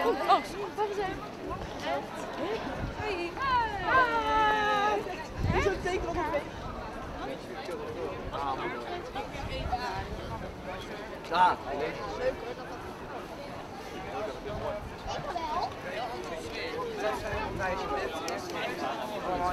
Oh, waar zijn we? Hoi. Hi. Is het teken op het been? Ja. Leuk hoor, dat Wel.